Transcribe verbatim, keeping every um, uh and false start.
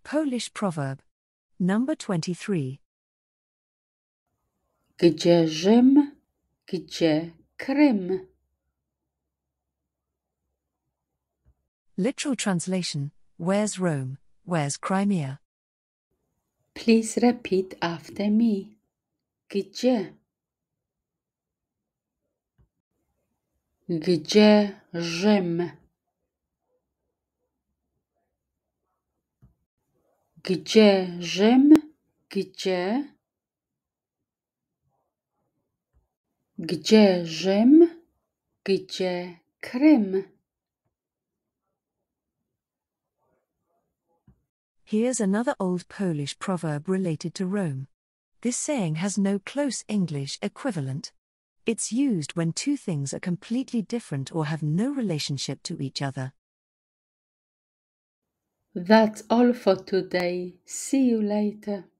Polish proverb. Number twenty-three. Gdzie Rzym, gdzie Krym? Literal translation: Where's Rome? Where's Crimea? Please repeat after me. Gdzie? Gdzie Rzym? Gdzie Rzym? Gdzie? Gdzie Rzym? Gdzie Krym? Here's another old Polish proverb related to Rome. This saying has no close English equivalent. It's used when two things are completely different or have no relationship to each other. That's all for today. See you later.